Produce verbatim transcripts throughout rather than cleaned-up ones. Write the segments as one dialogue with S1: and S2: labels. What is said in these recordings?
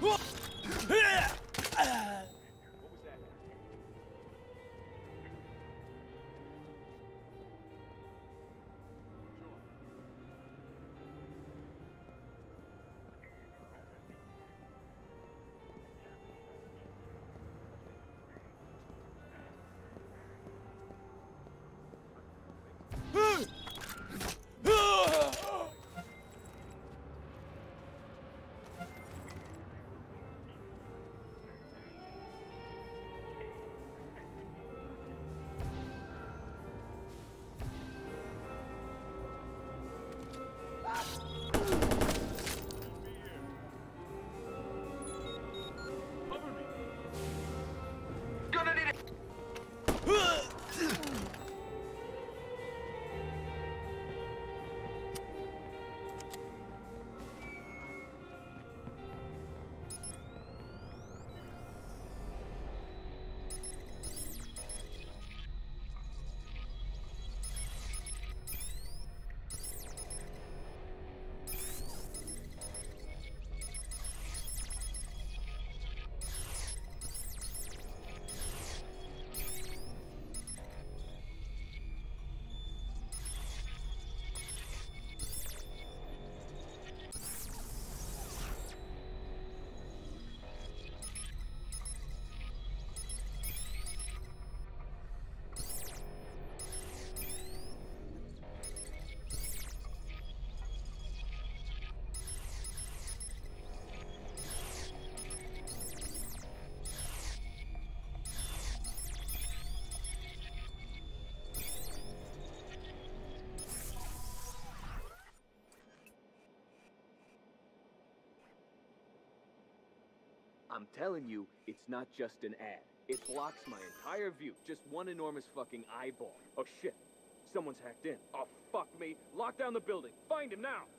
S1: I'm telling you, it's not just an ad. It blocks my entire view. Just one enormous fucking eyeball. Oh shit. Someone's hacked in. Oh fuck me. Lock down the building. Find him now.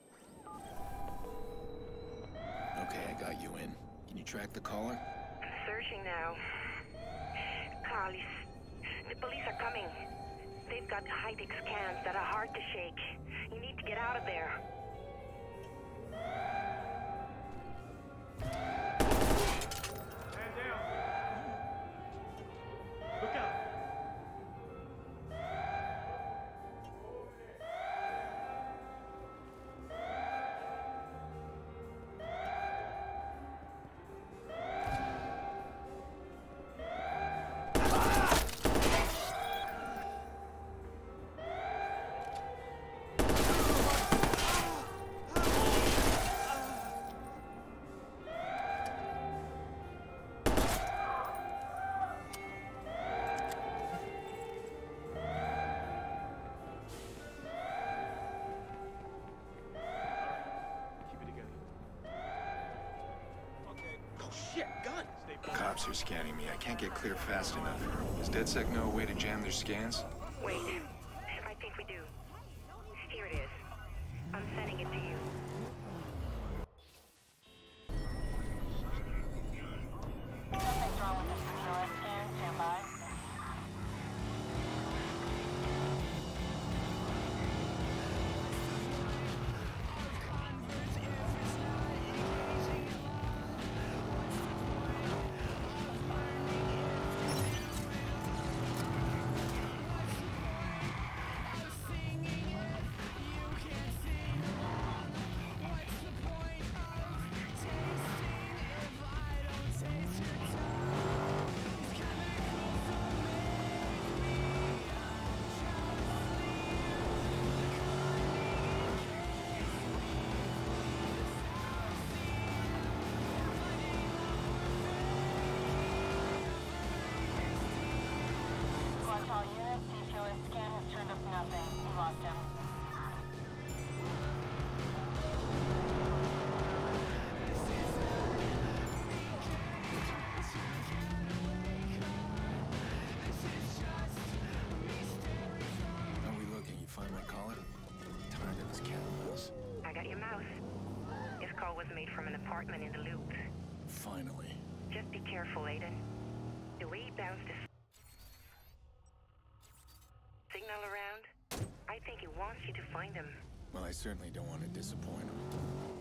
S2: Okay, I got you in. Can you track the caller?
S3: I'm searching now. Carlis, the police are coming. They've got high-tech scans that are hard to shake. You need to get out of there.
S1: Shit, gun!
S2: Cops are scanning me. I can't get clear fast enough. Does DedSec know a way to jam their scans?
S3: Wait. I think we do. Here it is. I'm sending it to you. Nothing's wrong with this P O S scan. Stand by. All units, P O S scan has turned up nothing. We lost him.
S2: How are we looking? You find my caller? I'm tired of this cat and mouse.
S3: I got your mouse. His call was made from an apartment in the loop.
S2: Finally.
S3: Just be careful, Aiden. The way he bounced his signal around, I think he wants you to find him.
S2: Well, I certainly don't want to disappoint him.